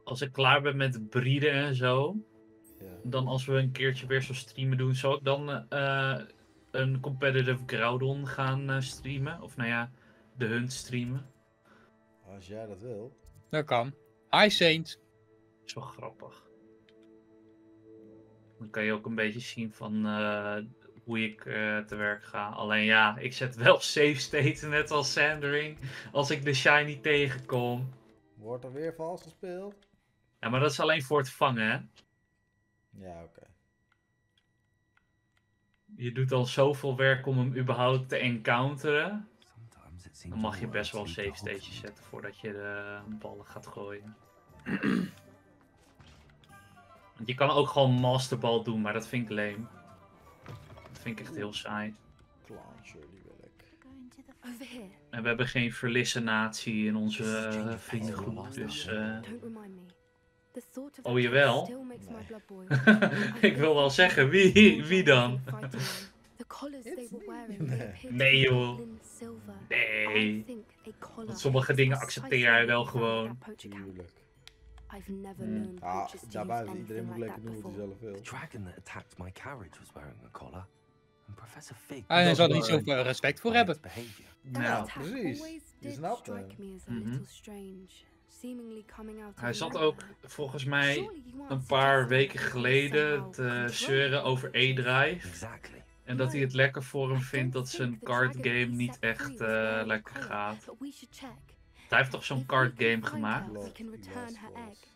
als ik klaar ben met breeden en zo, Ja. dan als we een keertje weer zo streamen doen, zal ik dan een competitive Groudon gaan streamen? Of nou ja, de hunt streamen. Als jij dat wil. Dat kan. Hi Saint. Is wel grappig. Dan kan je ook een beetje zien van hoe ik te werk ga. Alleen ja, ik zet wel save state net als Sandering als ik de shiny tegenkom. Wordt er weer vals gespeeld? Ja, maar dat is alleen voor het vangen, hè. Ja, oké. Je doet al zoveel werk om hem überhaupt te encounteren. Dan mag je best wel save stages zetten voordat je de ballen gaat gooien. Want je kan ook gewoon masterball doen, maar dat vind ik lame. Dat vind ik echt heel saai. Clownshire, die wil ik. Over here. En we hebben geen verlissen natie in onze vriendengroep, dus... Don't remind me. The thought of Oh, that jawel? still makes my Nee. blood boil. Ik wil wel zeggen, wie dan? The collars they It's were me. wearing, Nee. they appeared Nee, to be joh. in silver. Nee. I think a collar Want sommige is dingen precisely accepteer jij wel what we found at gewoon. that poacher camp. Tuurlijk. I've never Hmm. known Ah, poachers to use daarbuiten, iedereen anything moet like lekker that doen wat hij before. zelf The wil. dragon that attacked my carriage was wearing a collar. And Professor Fig Hij Dat zal er is niet waar. zoveel respect voor by its hebben. behavior. That Nou, attack precies. always Je did snapt strike hem. me as a Mhm. little strange, seemingly coming out of Hij zat nowhere. ook volgens mij Surely you aren't een paar suggesting weken that he geleden somehow te controlled zeuren over E-Drive. Exactly. En dat hij het lekker voor hem vindt dat zijn card game niet echt lekker gaat. But we should check. Hij heeft toch zo'n If we card can game find gemaakt? her, we Klopt, can return yes, her was. egg.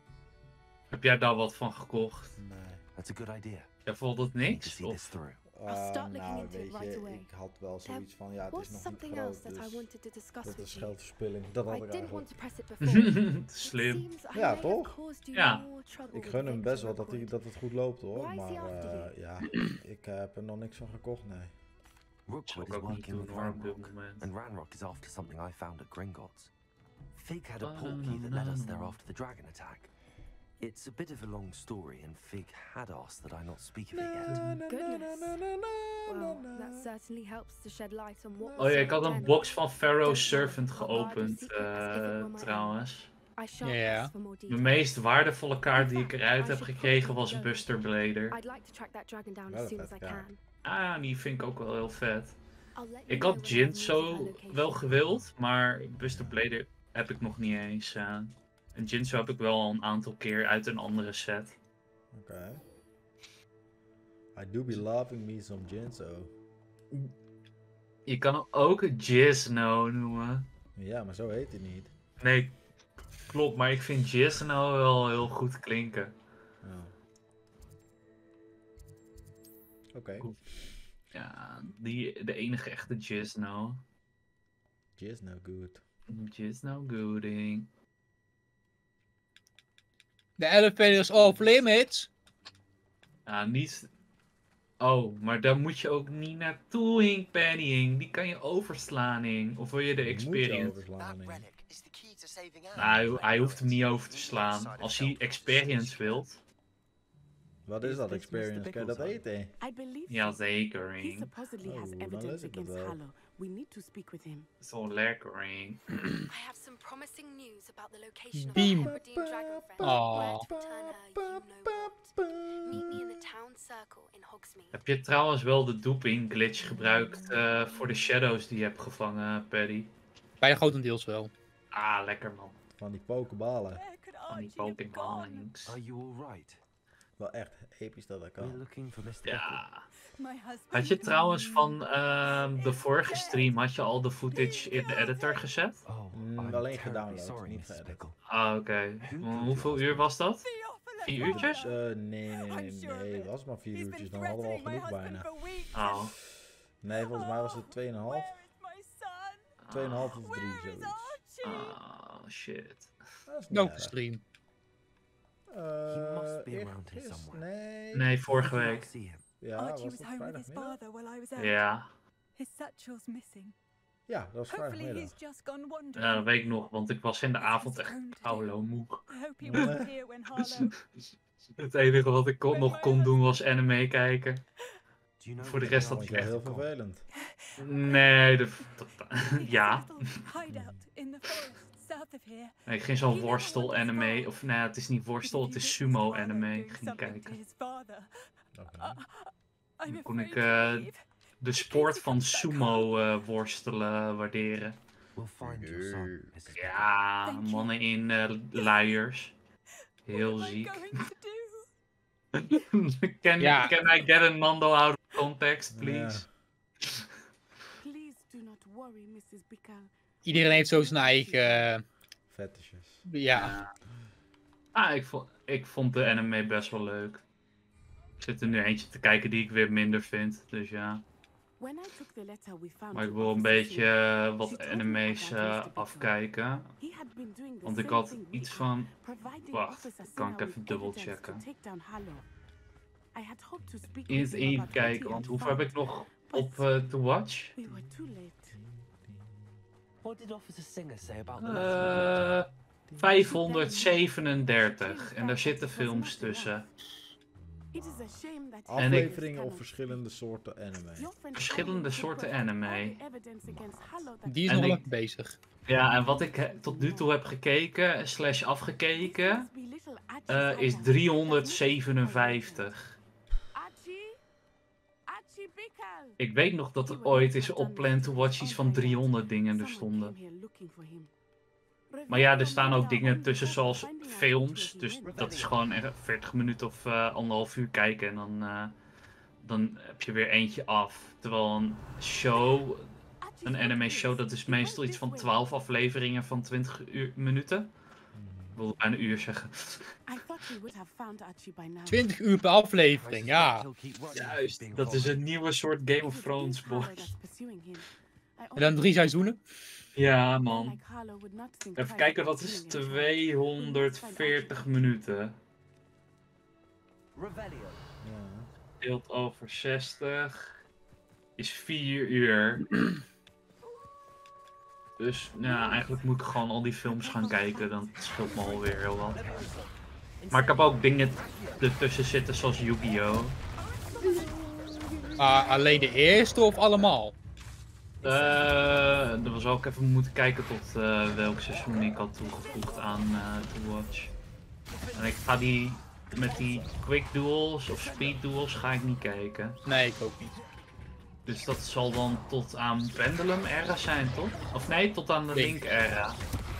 Heb jij daar wat van gekocht? Nee. That's a good idea. Jij vond het I need to niks? see this Of? through. start looking Nou, into it weet right je, away. ik had wel zoiets van, ja, het Was is nog niet something else groot, that I dus wanted to discuss dat with is you. geldverspilling. Dat had I ik didn't want eigenlijk. to press it before. It Slim. seems I Ja, may have toch? caused you Ja. more trouble Ik with gun hem Vic's best wel dat, record. dat het goed loopt hoor, Why is he maar after ja, ik heb er nog niks van gekocht, nee. Rookwood Zou is ik ook niet working doen with hoor op dit Ranrock. moment. And Ranrock is after something I found at Gringotts. Fig had a portkey that led us there after the dragon attack. It's a bit of a long story, and Fig had asked that I not speak of it yet. Goodness. Well, that certainly helps to shed light on what Oh was ja, said ik had een then. box van Pharaoh's Servant geopend trouwens. I shall Ja. ask for more De details. meest waardevolle kaart die ik eruit heb gekregen was Buster Blader. I'd like to track that dragon down Ja, as dat soon as vet I kaart. can. Ah, die vind ik ook wel heel vet. I'll let you Ik know had when I have news of her Jinzo location. wel gewild, maar Buster Blader heb ik nog niet eens. En Jinzo heb ik wel al een aantal keer uit een andere set. Oké. I do be loving me some Jinzo. Je kan hem ook een Jizno noemen. Ja, maar zo heet hij niet. Nee, klopt, maar ik vind Jizno wel heel goed klinken. Oh. Oké. Ja, de enige echte Jizno. Jizz no good. Jizno gooding. De elevator is off limits. Ja, niet... Oh, maar daar moet je ook niet naartoe, Hink Pennying. Die kan je overslaan, Hink. Of wil je de Die moet je experience? overslaan, nee. Nou, hij hoeft hem niet over te slaan. Als hij experience wilt. Wat is Is dat dit experience? Mr. Kan je dat Bickleside? eten? I believe Ja, so. zeker, He Hink. supposedly has Oh, dan evidence lees ik het against wel. Hallow. We need to speak with him. Zo lekker, Hink. I have some promising news about the location of Beam. the Hebridean dragon friend. Aw. Where to return her, you know what. Meet me in the town circle in Hogsmeade. Heb je trouwens wel de duping glitch gebruikt voor de shadows die je hebt gevangen, Paddy? Bij grotendeels wel. Ah, lekker man. Van die pokebalen. Van die Pokémon links. Are you alright? Wel echt episch dat dat We're kan. looking for Mr. Bickle. Ja. My husband. Had je trouwens van de vorige stream, had je al de footage in de editor gezet? Oh, Mm, I'm alleen terribly gedownload, sorry, niet Mrs. geëdit. Bickle. Ah, oké. Hoeveel uur was dat? 4 uurtjes? Nee, was maar 4 uurtjes. Dan hadden we al genoeg bijna. Oh. Nee, volgens mij was het 2,5. 2,5 of 3, zoiets. Ah, shit. Dat is niet Welke erg. stream? He must be around here Eergisteren- somewhere. Nee. Nee, vorige I'll week. see him. Ja, Archie was was dat home with his vrijdagmiddag? father while I was out. Ja. His satchel's missing. Ja, dat was Hopefully vrijdagmiddag. he's just gone wandering. Ja, dat weet ik nog, want ik was in de avond echt oude moe. I hope he wasn't here when Harlow. Het enige wat ik nog kon doen was anime kijken. Do you know Voor de where rest they had Dat hij is are? wel heel echt vervelend. Nee, His ja. little hideout in the forests. south of here. Nee, ik ging zo'n worstel-anime, of nee, het is niet worstel, het is sumo-anime. Ging kijken. Oké. Dan kon ik de sport van sumo worstelen waarderen. We'll find your son, Mrs. Ja, mannen in luiers. Heel ziek. Ja. Can I get a Nando out of context, please? Please do not worry, Mrs. Bickel. Iedereen heeft zo zijn eigen... Fetishes. ja. Ah, ik vond de anime best wel leuk. Ik zit er nu eentje te kijken die ik weer minder vind, dus ja. When I took the letter we found Maar ik to wil een officer beetje Singh, wat she told me anime's about Mr. Bickel. afkijken. He had been doing the Want ik same had thing iets we van... are, providing Wacht, Officer kan ik Singh even with dubbel evidence checken. to take down Harlow. I had hoped to speak In with het him even about what he kijken, want had hoeveel heb found, ik nog but op To Watch? we were too late. What did Officer Singer say about the letter? 537 en daar zitten films tussen. It is a shame that Afleveringen of verschillende soorten anime. Verschillende soorten anime. Die is En nog wel ik- even bezig. Ja, en wat ik tot nu toe heb gekeken, slash afgekeken, is 357. Ik weet nog dat er ooit is op Plan to Watch iets van 300 dingen er stonden. Maar ja, er staan ook dingen tussen zoals films. Dus dat is gewoon echt 40 minuten of 1,5 uur kijken en dan heb je weer eentje af. Terwijl een show, een anime show, dat is meestal iets van 12 afleveringen van 20 minuten. Ik wilde bijna een uur zeggen. 20 uur per aflevering, ja. Juist, dat is een nieuwe soort Game of Thrones, boys. En dan 3 seizoenen. Ja, man. Even kijken, dat is 240 minuten. Revelio. Ja. Deelt over 60 is 4 uur. Dus ja, eigenlijk moet ik gewoon al die films gaan kijken. Dan scheelt me alweer heel wat. Maar ik heb ook dingen ertussen zitten zoals Yu-Gi-Oh! Alleen de eerste of allemaal? Er was ook even moeten kijken tot welk seizoen ik had toegevoegd aan To Watch. En ik ga die met die quick duels of speed duels ga ik niet kijken. Nee, ik ook niet. Dus dat zal dan tot aan Pendulum era zijn, toch? Of nee, tot aan de Link era.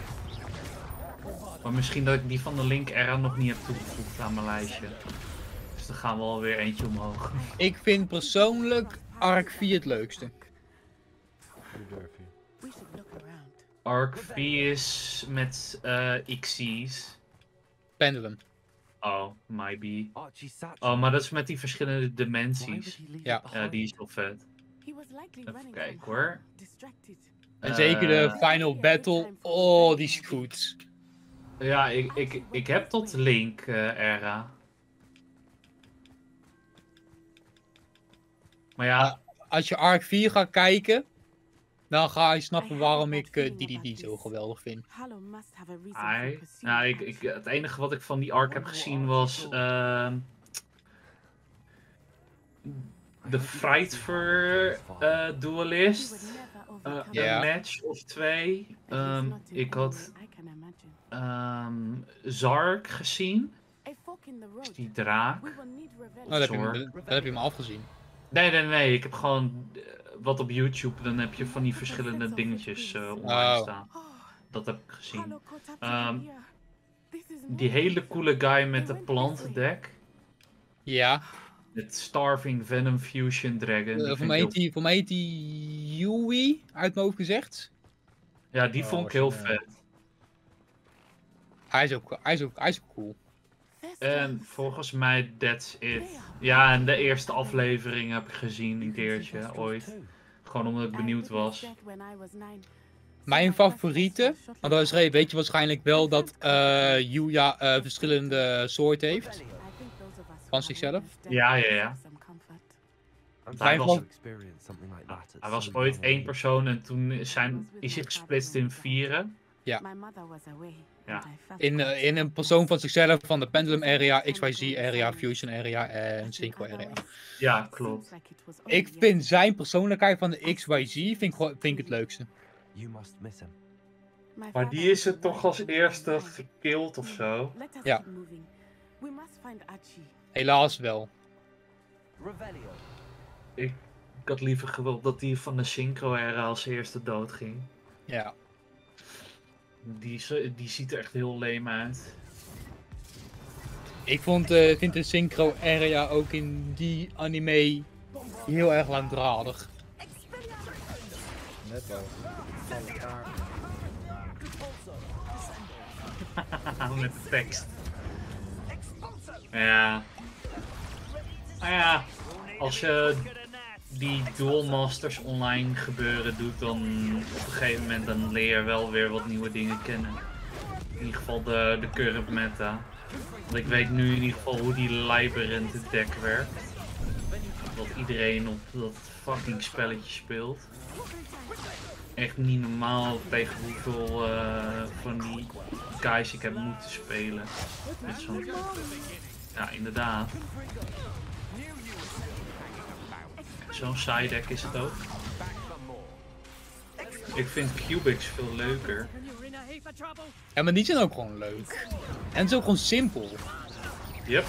Maar misschien dat ik die van de Link era nog niet heb toegevoegd aan mijn lijstje. Dus dan gaan we alweer eentje omhoog. Ik vind persoonlijk Arc 4 het leukste. Hoe durf je? Arc 4 is met Xyz. Pendulum. Oh, maybe. Archie Satchel. Oh, maar dat is met die verschillende Why would dimensies. he leave Ja. it Ja, behind? die is wel vet. Even kijken, hoor. En zeker de Eh, final battle. Oh, die is goed. Ja, ik heb tot Link era. Maar ja, Als je Arc 4 gaat kijken, dan ga je snappen waarom ik DDD zo geweldig vind. nou, het enige wat ik van die arc heb gezien was de Frightfur Duelist. Ja. Een match of 2. Ik had Zark gezien. Die draak. Oh, dat heb je me afgezien. Nee. Ik heb gewoon wat op YouTube. Dan heb je van die verschillende dingetjes online staan. Dat heb ik gezien. Die hele coole guy met de plantendek. Ja. Met Starving Venom Fusion Dragon. Die vind Voor mij heet die Yui, uit mijn hoofd gezegd. Ja, die vond ik heel vet. Hij is ook cool. En volgens mij that's it. Ja, en de eerste aflevering heb ik gezien een keertje ooit. Gewoon omdat ik benieuwd was. Mijn favoriete, want dat is weet je waarschijnlijk wel dat Yuya verschillende soorten heeft. Van zichzelf. Ja. I'm Hij glad was- you experienced something like that at Hij was some ooit point. 1 persoon en toen is hij gesplitst in 4. Ja. Ja. In een persoon van zichzelf van de Pendulum Area, XYZ Area, Fusion Area en Synchro Area. Ja, klopt. Ik vind zijn persoonlijkheid van de XYZ vind ik het leukste. You must miss him. Maar die is het toch als eerste gekild of zo? Ja. We must find Archie. Helaas wel. Revelio. Ik had liever gewild dat die van de synchro-era als eerste dood ging. Ja. Die ziet er echt heel lame uit. Ik vind de synchro area ook in die anime heel erg langdradig. Net al. Van elkaar. Met de tekst. Ja. Nou ja, als je die Duel Masters online gebeuren doet, dan op een gegeven moment dan leer je wel weer wat nieuwe dingen kennen. In ieder geval de current meta. Want ik weet nu in ieder geval hoe die Labyrinth deck werkt. Dat iedereen op dat fucking spelletje speelt. Echt niet normaal tegen hoeveel van die guys ik heb moeten spelen. Met zo'n... Ja, inderdaad. Zo'n side deck is het ook. Ik vind Cubics veel leuker. Ja, maar die zijn ook gewoon leuk. En het is ook gewoon simpel. Yep.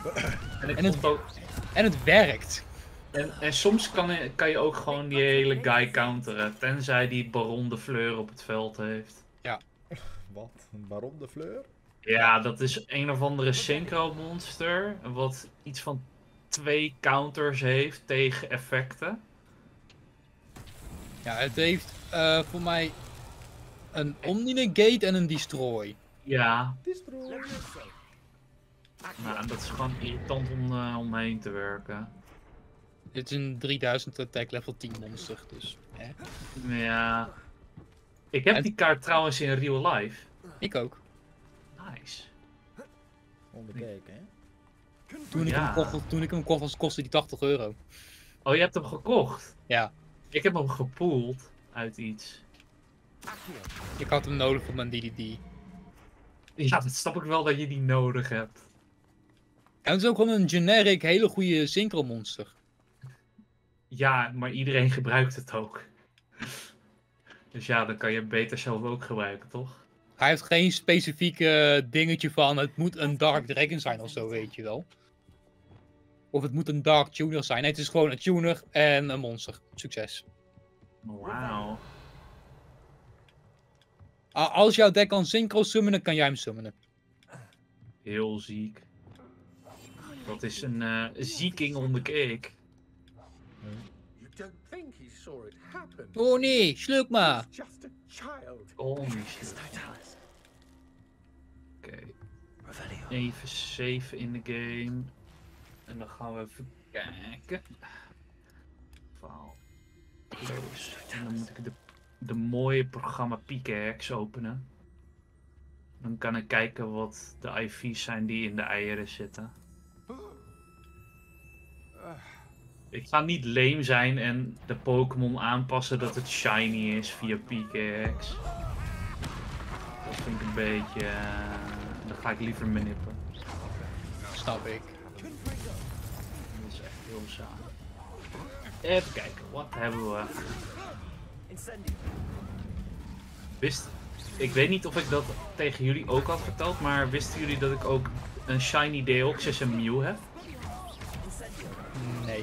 En het werkt. En soms kan je ook gewoon die hele guy counteren. Tenzij die Baron de Fleur op het veld heeft. Ja. Wat? Een Baron de Fleur? Ja, dat is een of andere synchro monster. Wat iets van 2 counters heeft tegen effecten. Ja, het heeft voor mij een Omni-Negate en een Destroy. Ja. Destroy. Nou, dat is gewoon irritant om omheen te werken. Dit is een 3000 attack level 10 monster, dus. Ja. Ik heb die kaart trouwens in real life. Ik ook. Nice. Onbekeken, hè? Toen ik hem kocht, kostte die €80. Oh, je hebt hem gekocht? Ja. Ik heb hem gepoeld uit iets. Ik had hem nodig voor mijn DDD. Ja, dat snap ik wel dat je die nodig hebt. En het is ook gewoon een generic, hele goede synchro monster. Ja, maar iedereen gebruikt het ook. Dus ja, dan kan je het beter zelf ook gebruiken, toch? Hij heeft geen specifieke dingetje van het moet een Dark Dragon zijn of zo, weet je wel. Of het moet een Dark Tuner zijn. Nee, het is gewoon een tuner en een monster. Succes. Wauw. Als jouw deck kan synchro summonen, kan jij hem summonen. Heel ziek. Dat is een zieking on the cake. Oh nee, sluk maar. Holy shit. Oké. Even save in de game. En dan gaan we even kijken. File. Close. En dan moet ik de mooie programma Pickaxe openen. Dan kan ik kijken wat de IV's zijn die in de eieren zitten. Ik ga niet lame zijn en de Pokémon aanpassen dat het shiny is via Pickaxe. Dat vind ik een beetje... dan ga ik liever manippen. Snap ik. Dat is echt heel saai. Even kijken, wat hebben we? Ik weet niet of ik dat tegen jullie ook had verteld, maar wisten jullie dat ik ook een shiny Deoxys en Mew heb? Nee.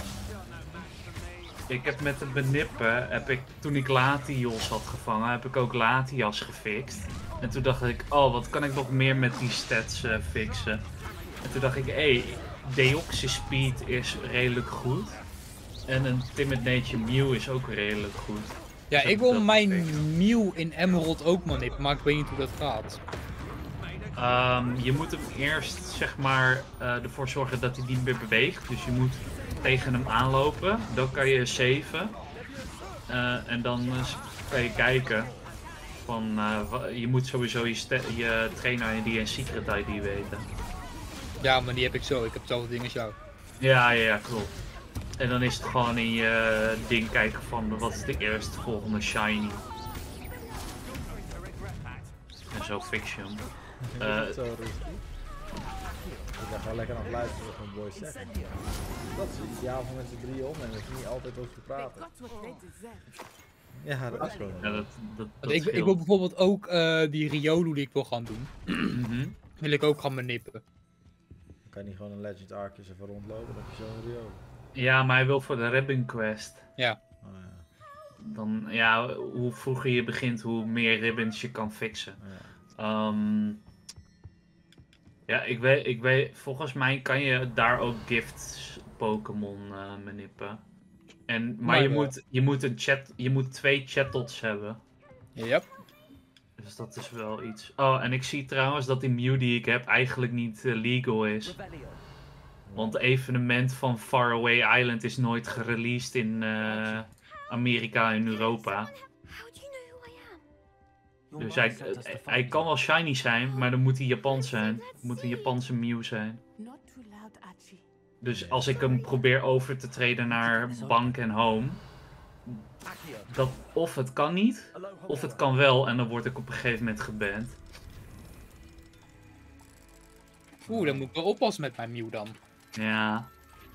Ik heb met het benippen, toen ik Latios had gevangen, heb ik ook Latias gefixt. En toen dacht ik, oh, wat kan ik nog meer met die stats fixen? En toen dacht ik, Deoxys Speed is redelijk goed. En een Timid Nature Mew is ook redelijk goed. Ja, ik wil mijn Mew in Emerald ook manippen, maar ik weet niet hoe dat gaat. Je moet hem eerst, zeg maar, ervoor zorgen dat hij niet meer beweegt. Dus je moet tegen hem aanlopen. Dan kan je saven. En dan kan je kijken. Van, je moet sowieso je trainer ID en secret ID weten. Ja, maar die heb ik zo. Ik heb hetzelfde ding als jou. Ja, klopt. En dan is het gewoon in je ding kijken van wat is de eerste volgende shiny. En zo fix je hem. Zo rustig. Ik ben gewoon lekker aan het luisteren wat mijn boys zeggen. Dat is ideaal voor met z'n drieën om en we hoeven niet altijd over te praten. Ja, dat is gewoon. Ja, dat Want ik wil scheelt. bijvoorbeeld ook die Riolu die ik wil gaan doen. Mhm. Wil ik ook gaan benippen. Kan je niet gewoon een Legend Arceus even rondlopen, dan heb je zo'n Rio. Ja, maar hij wil voor de Ribbon Quest. Oh, ja. Dan, ja, hoe vroeger je begint, hoe meer ribbons je kan fixen. Ja. Ja, ik weet, volgens mij kan je daar ook gifts Pokémon manippen. Maar Maar je moet 2 Chattots hebben. Yep. Dus dat is wel iets. Oh, en ik zie trouwens dat die Mew die ik heb eigenlijk niet legal is. Want het evenement van Faraway Island is nooit gereleased in Amerika en Europa. How do you know who I am? Dus hij kan wel shiny zijn, maar dan moet hij Japans zijn. Het moet een Japanse Mew zijn. Not too loud, Archie. Dus als ik hem probeer over te treden naar Bank en Home, of het kan niet, of het kan wel en dan word ik op een gegeven moment geband. Oeh, dan moet ik wel oppassen met mijn Mew dan. Ja.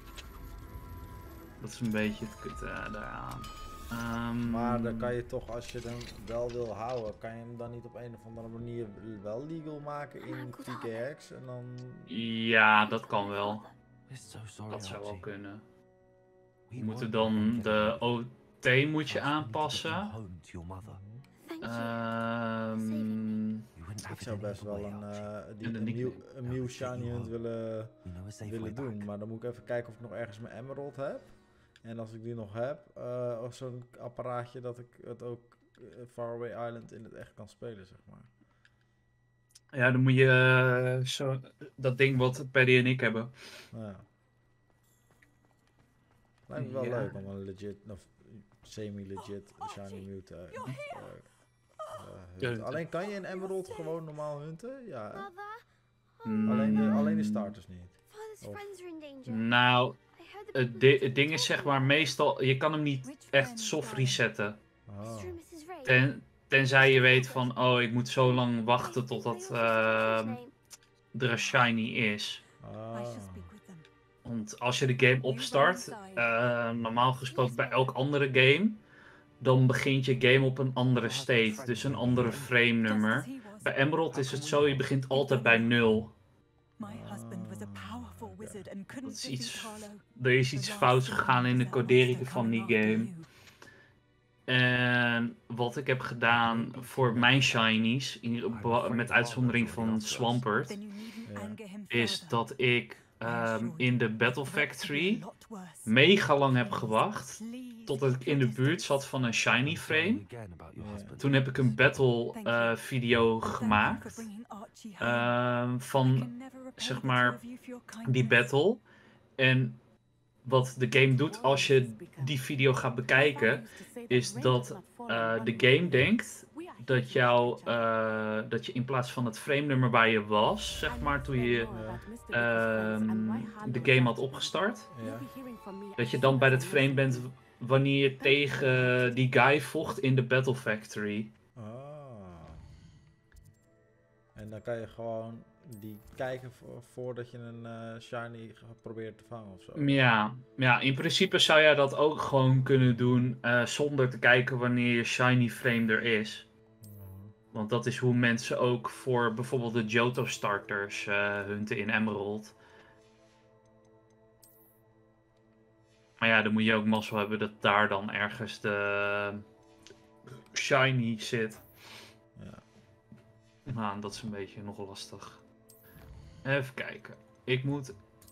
Dat is een beetje het kutte daaraan. Maar dan kan je toch, als je hem wel wil houden, kan je hem dan niet op een of andere manier wel legal maken in TKX en dan... Ja, dat kan wel. So sorry, Dat zou wel Archie. kunnen. We We moeten won't dan get de away. OT moet je First, we need to get you aanpassen. home to your mother. Thank you. Ehm, You wouldn't have Ik it zou any best other wel way, Archie. En de een nickname. nieuw shiny hunt willen We know a safe way doen, back. maar dan moet ik even kijken of ik nog ergens mijn Emerald heb. En als ik die nog heb, of zo'n apparaatje dat ik het ook Faraway Island in het echt kan spelen, zeg maar. ja, dan moet je dat ding wat Paddy en ik hebben. Nou ja. Lijkt me wel Ja. leuk om een legit, of semi-legit shiny Mew te hunten. Hunten. Alleen kan je in Emerald gewoon normaal hunten? Ja, hè? Mother, Alleen de starters niet. father's Oh. friends are in danger. Nou, I heard the het people ding is zeg maar meestal, je kan hem niet echt soft resetten. Oh. Through Mrs. Ray. Tenzij je weet van, oh ik moet zo lang wachten totdat er een shiny is. I Ah. shall speak with them. Want als je de game opstart, normaal gesproken bij elk andere game, dan begint je game op een andere state, dus een andere frame nummer. Just as he was. Bij Emerald is het zo, je begint altijd bij 0. My husband was a powerful wizard and couldn't is defeat iets- Harlow. Er is iets fouts gegaan in de codering van die game. En wat ik heb gedaan voor mijn shinies, met uitzondering van Swampert, is dat ik in de Battle Factory mega lang heb gewacht totdat ik in de buurt zat van een shiny frame. Toen heb ik een battle video gemaakt van zeg maar die battle. En wat de game doet als je die video gaat bekijken, is dat de game denkt dat dat je in plaats van het frame nummer waar je was, zeg maar, toen je de game had opgestart, Ja. dat je dan bij het frame bent wanneer je tegen die guy vocht in de Battle Factory. Ah. En dan kan je gewoon die kijken voordat je een shiny probeert te vangen of zo. Ja, in principe zou jij dat ook gewoon kunnen doen zonder te kijken wanneer je shiny frame er is. Want dat is hoe mensen ook voor bijvoorbeeld de Johto starters hunten in Emerald. Maar ja, dan moet je ook mazzel hebben dat daar dan ergens de shiny zit. Ja. Nou, dat is een beetje nog lastig. Even kijken. Ik moet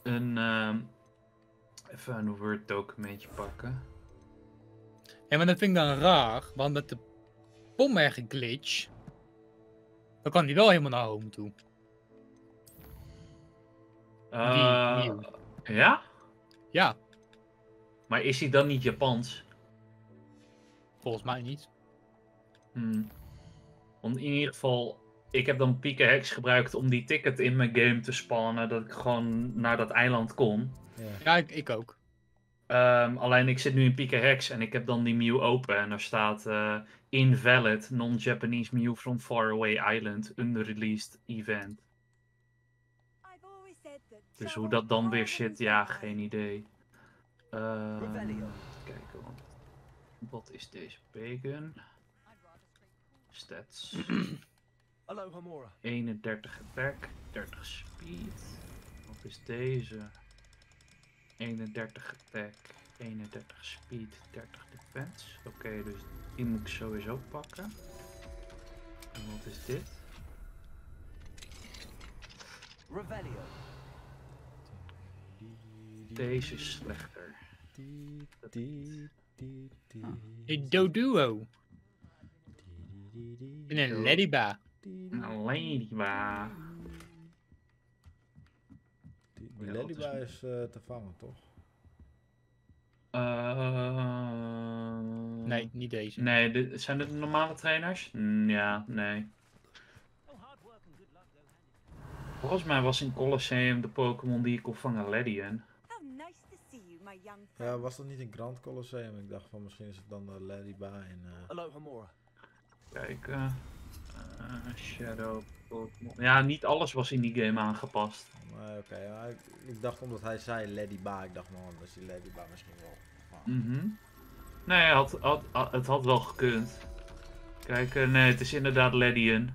even een Word documentje pakken. Ja, maar dat vind ik dan raar, want met de Pommer glitch, dan kan die wel helemaal naar home toe. Nieuw. Ja? Ja, Maar is hij dan niet Japans? volgens mij niet. Want in ieder geval, ik heb dan Pika Hex gebruikt om die ticket in mijn game te spannen, dat ik gewoon naar dat eiland kon. Ja, ik ook. Alleen ik zit nu in Pika Hex en ik heb dan die Mew open en daar staat invalid non-Japanese Mew from Faraway Island unreleased event. Dus hoe dat dan weer zit, ja, geen idee. Kijken, want Wat is deze pagan? Stats. Hello, Hamura. 31 attack, 30 speed. Wat is deze? 31 attack, 31 speed, 30 defense. Oké, dus die moet ik sowieso pakken. En wat is dit? Revelio. Deze is slechter. Een Doduo. En een Ladyba. Een Ladyba. Die Ladyba is te vangen, toch? Nee, niet deze. Nee, zijn dit normale trainers? Ja, nee. Volgens mij was in Colosseum de Pokémon die ik kon vangen Ledian. How nice to see you, my young Ja, friend. was dat niet een Grand Colosseum? Ik dacht van misschien is het dan de Ladyba en... Hello, Hamura. Kijk, Shadow Pokémon. Ja, niet alles was in die game aangepast. Nee, oké. Ja, ik dacht omdat hij zei Ladyba, ik dacht man, dat is die Ladyba misschien wel. Nee, het had wel gekund. Kijk, nee, het is inderdaad Ledian.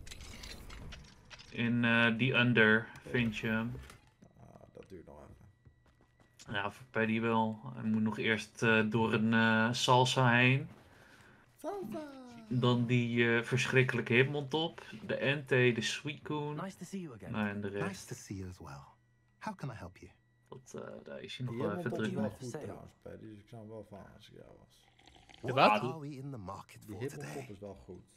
In die Under vind je hem. Dat duurt nog even. Ja, bij die wel. Hij moet nog eerst door een salsa heen. Salsa! Dan die verschrikkelijke Hitmontop. De Entei, de Suicune. Nice to see you again. Nou, en de Nice to rest. see you as well. How can I help you? Daar is hij nog Die wel even Hitmontop is druk wel mee. goed trouwens, Paddy, dus ik zou hem wel vangen als ik jou was. De What wat? are we in the market Die for Hitmontop today? is wel goed.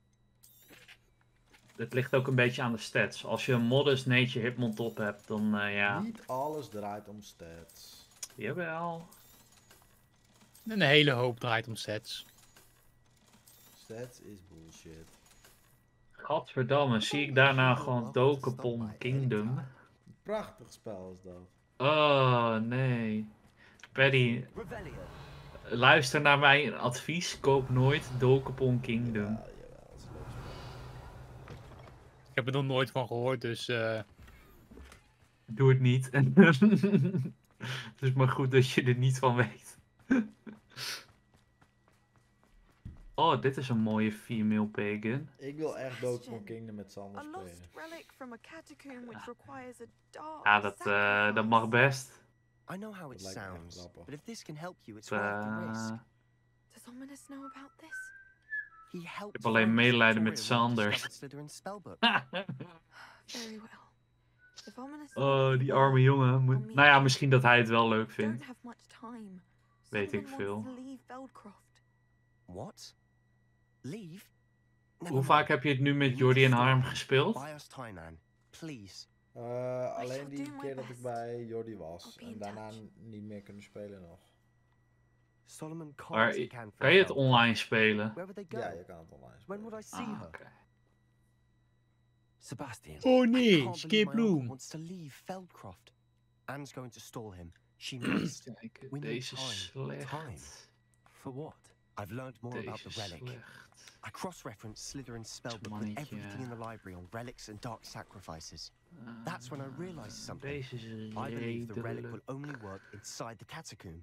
Het ligt ook een beetje aan de stats. Als je een Modest Nature Hitmontop hebt, dan ja. Niet alles draait om stats. Jawel. En een hele hoop draait om sets. Stats is bullshit. Gadverdamme, zie ik daarna gewoon Dokapon Kingdom. Prachtig spel is dat. Oh, nee. Paddy, Revelio. luister naar mijn advies. Koop nooit Dokapon Kingdom. Ja, jawel, dat is een leuk spel. Ik heb er nog nooit van gehoord, dus Doe het niet. Het is maar goed dat je er niet van weet. Oh, dit is een mooie female pagan. Ik wil echt Dokapon Kingdom met Sander A lost spelen. relic from a catacomb which requires a dark Ja, dat mag best. I know how it Dat lijkt me echt sounds, grappig. but if this can help you, it's worth the risk. Does Ominous know about this? He helped heb alleen find this medelijden met Victoria when he Sanders. discovered Slytherin's spellbook. Very well. If Ominous Oh, die arme jongen. Nou ja, misschien dat hij het wel leuk don't vindt. have much time. Weet ik Solomon veel. wants to leave Veldcroft. What? Leave? Hoe vaak heb je het nu met Jordi en Harm gespeeld? Buy us time, man. Please. Alleen die do my keer dat ik best. bij Jordi was. I'll be En in daarna touch. niet meer kunnen spelen nog. Solomon can't Maar take hand for kan je het himself. online spelen? Where would they go? Ja, je kan het online spelen. When would I see Ah, her? oké. Sebastian. Oh I nee, can't Skip believe my uncle Bloom. wants to leave Feldcroft. Anne's going to stall him. She must. Kijk, We need deze time. is Time. slecht. For what? I've learned more about Deze the is relic. slecht. I cross-referenced Slytherin's spellbook with mannetje. everything in the library on relics and dark sacrifices. That's when I realized something. Deze is I believe the relic will redelijk. only work inside the catacomb.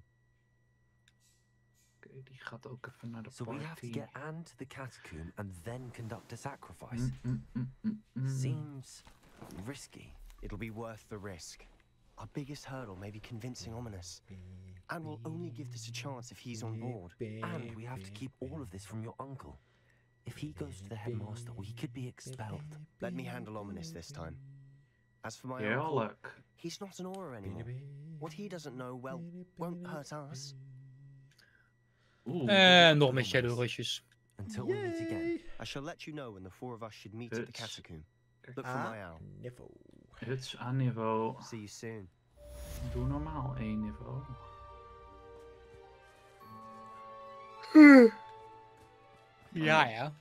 Oké, die gaat ook even naar de So we have to party. get Anne to the catacomb and then conduct a sacrifice. Mm. Seems risky. It'll be worth the risk. Our biggest hurdle may be convincing Ominous. Anne will only give this a chance if he's on board. And we have to keep all of this from your uncle. If he goes to the headmaster, we could be expelled. Let me handle Ominous this time. As for my uncle, Heerlijk. he's not an Auror anymore. What he doesn't know, well, won't hurt us. Oeh. En nog meer Shadow Rushes. Until we meet again, I shall let you know when the four of us should meet at the Huts. catacomb. Kijk, Look for my owl. Niveau. huts aan niveau. See you soon. Doe normaal 1 niveau. Ja, ja.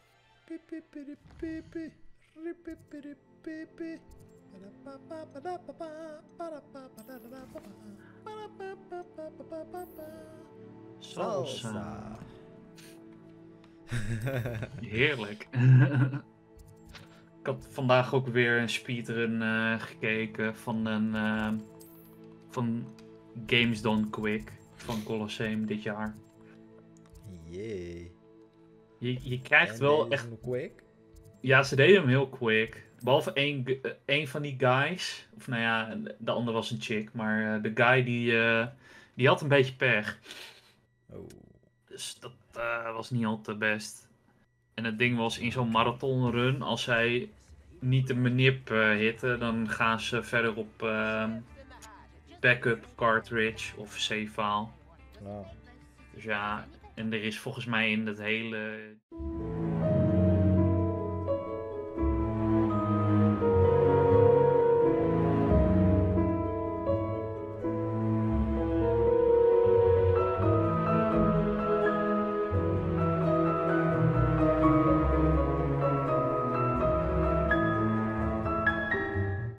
Salsa. Heerlijk. Ik had vandaag ook weer een speedrun gekeken van van Games Done Quick van Colosseum dit jaar. Jee. Je krijgt En wel deze echt... is quick. Ja, ze deden hem heel quick. Behalve één van die guys. Of nou ja, de ander was een chick. Maar de guy die had een beetje pech. Oh. Dus dat was niet al te best. En het ding was in zo'n marathonrun, als zij niet de manip hitten, dan gaan ze verder op backup cartridge of save file. Nou. Dus ja, en er is volgens mij in dat hele